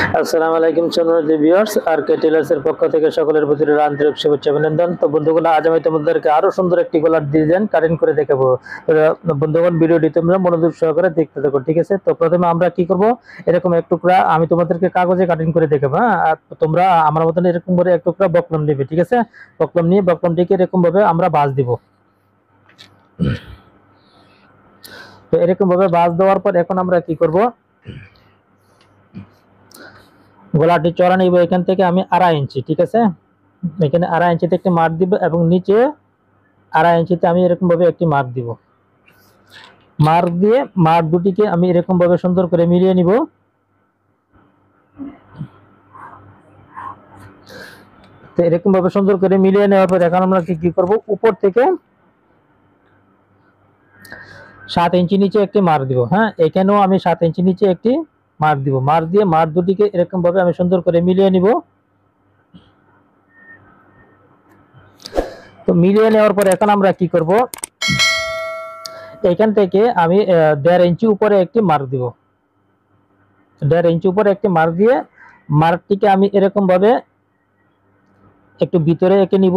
আসসালামু আলাইকুম সম্মানিত ভিউয়ার্স, আর কে টেলার্স এর পক্ষ থেকে সকলের প্রতি আন্তরিক শুভেচ্ছা অভিনন্দন। তো বন্ধুগণ, আজ আমি তোমাদেরকে আরো সুন্দর একটি গলার ডিজাইন কাটিং করে দেখাবো। বন্ধুগণ, ভিডিওটি তোমরা মনোযোগ সহকারে দেখতে থাকো, ঠিক আছে? তো প্রথমে আমরা কি করব, এরকম এক টুকরা আমি তোমাদেরকে কাগজে কাটিং করে দেখাবো। হ্যাঁ, আর তোমরা আমার মতন এরকম করে এক টুকরা বকলম নেবে, ঠিক আছে? বকলম নিয়ে বকলমটিকে এরকম ভাবে আমরা ভাঁজ দিব। তো এরকম ভাবে ভাঁজ দেওয়ার পর এখন আমরা কি করব, গলাটি চড়া নিব। এখান থেকে আমি 2.5 ইঞ্চি, ঠিক আছে? এখানে 2.5 ইঞ্চিতে একটি মার্ক দিব এবং নিচে 2.5 ইঞ্চিতে আমি এরকম ভাবে একটি মার্ক দিব। মার্ক দিয়ে মার্ক দুটিকে আমি এরকম ভাবে সুন্দর করে মিলিয়ে নিব। তো এরকম ভাবে সুন্দর করে মিলিয়ে নেওয়ার পর এখন আমরা কি করব, উপর থেকে 7 ইঞ্চি নিচে একটি মার্ক দিব। হ্যাঁ, এখানেও আমি 7 ইঞ্চি নিচে একটি মার্ক দিব। মার্ক দিয়ে মার্ক দুটিকে এরকম ভাবে আমি সুন্দর করে মিলিয়ে নিব। তো মিলিয়ে নেওয়ার পর এখন আমরা কি করব, এখান থেকে আমি 1.5 ইঞ্চি উপরে একটি মার্ক দিব। 1.5 ইঞ্চি উপরে একটি মার্ক দিয়ে মার্কটিকে আমি এরকম ভাবে একটু ভিতরে এঁকে নিব।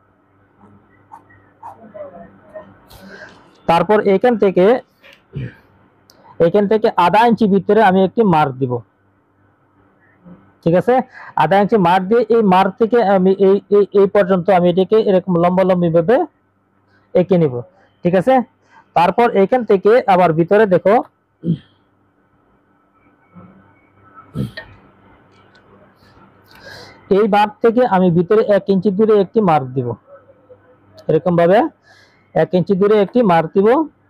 তারপর এখান থেকে 1/2 ইঞ্চি ভিতরে আমি একটি মার্ক দিব, ঠিক আছে? 1/2 ইঞ্চি মার্ক দিয়ে এই মার্ক থেকে আমি এই পর্যন্ত আমি এটাকে এরকম লম্বালম্বি ভাবে এঁকে নিব, ঠিক আছে? তারপর এখান থেকে আবার ভিতরে দেখো, এই মার্ক থেকে আমি ভিতরে 1 ইঞ্চি দূরে একটি মার্ক দিব। এরকম ভাবে 1 ইঞ্চি দূরে একটি মার্ক দিব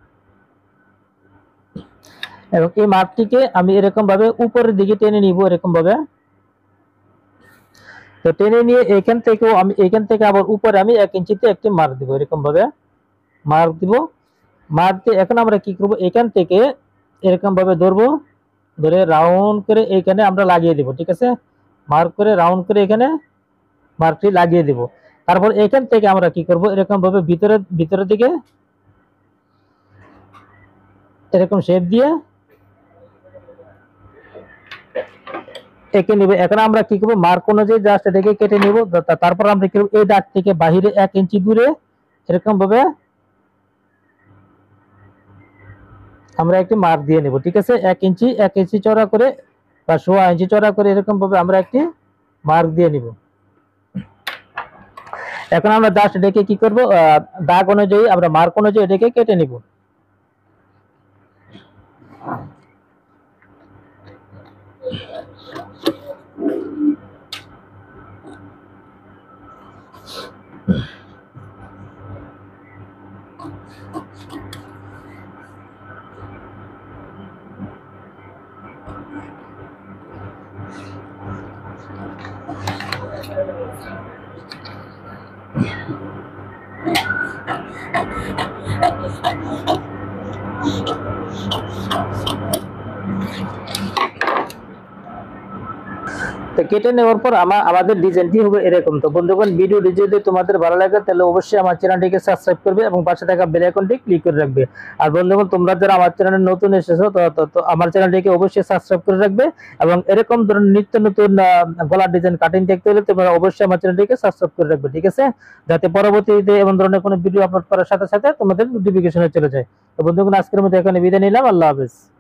এবং এই মার্কটিকে আমি এরকম ভাবে উপরের দিকে টেনে নিব, এরকম ভাবে। তো টেনে নিয়ে এখান থেকে আবার উপরে আমি 1 ইঞ্চিতে একটি মার্ক দিব, এরকম ভাবে মার্ক দিব। মার্ক দিয়ে এখন আমরা কি করব, এখান থেকে এরকম ভাবে ধরবো, ধরে রাউন্ড করে এখানে আমরা লাগিয়ে দিব, ঠিক আছে? মার্ক করে রাউন্ড করে এখানে মার্কটি লাগিয়ে দিব। তারপর এখান থেকে আমরা কি করব, এরকম ভাবে ভিতরের দিকে এরকম শেপ দিয়ে এঁকে নিব। এখন আমরা কি করব, মার্ক অনুযায়ী জাস্ট এটাকে কেটে নিব। তারপর আমরা কি করব, এই দাগ থেকে বাহিরে 1 ইঞ্চি দূরে এরকম ভাবে আমরা একটি মার্ক দিয়ে নেব, ঠিক আছে? 1 ইঞ্চি চওড়া করে বা 1.5 ইঞ্চি চওড়া করে এরকম ভাবে আমরা একটি মার্ক দিয়ে নিব। এখন আমরা জাস্ট এটাকে কি করব, দাগ অনুযায়ী আমরা মার্ক অনুযায়ী এটাকে কেটে নিব। তো কেটে নেওয়ার পর আমাদের ডিজাইনটি হবে এরকম। তো বন্ধুগণ, ভিডিওটি যদি তোমাদের ভালো লাগে তাহলে অবশ্যই আমার চ্যানেলটিকে সাবস্ক্রাইব করবে এবং পাশে থাকা বেল আইকনটি ক্লিক করে রাখবে। আর বন্ধুগণ, তোমরা যারা আমার চ্যানেলে নতুন এসেছো তো আমার চ্যানেলটিকে অবশ্যই সাবস্ক্রাইব করে রাখবে এবং এরকম ধরনের নিত্য নতুন গলার ডিজাইন কাটিং দেখতে হলে তোমরা অবশ্যই আমার চ্যানেলটিকে সাবস্ক্রাইব করে রাখবে, ঠিক আছে? যাতে পরবর্তীতে এমন ধরনের কোনো ভিডিও আপলোড করার সাথে সাথে তোমাদের নোটিফিকেশনে চলে যায়। তো বন্ধুগণ, আজকের মতো এখানে বিদায় নিলাম। আল্লাহ হাফেজ।